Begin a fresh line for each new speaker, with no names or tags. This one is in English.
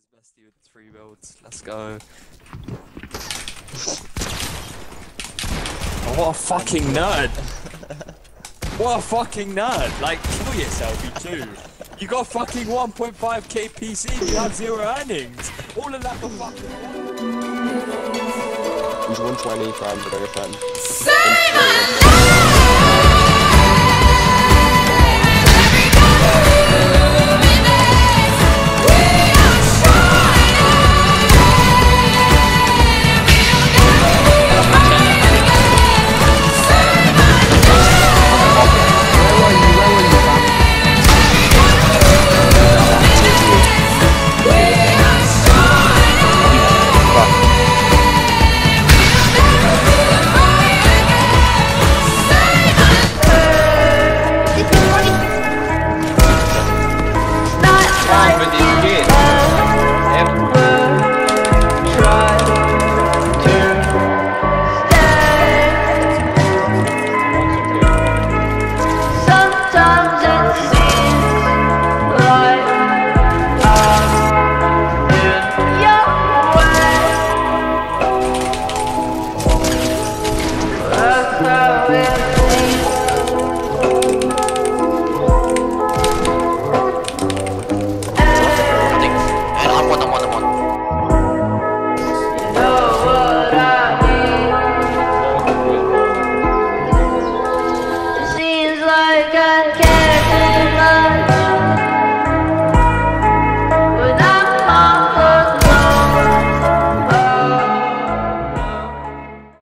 Bestie with 3 builds. Let's go. Oh, what a fucking nerd! What a fucking nerd! Like, kill yourself, you too. You got fucking 1.5k PC, you have 0 earnings! All of that for fucking...
He's 120 friend, but they're friend.
Say my name!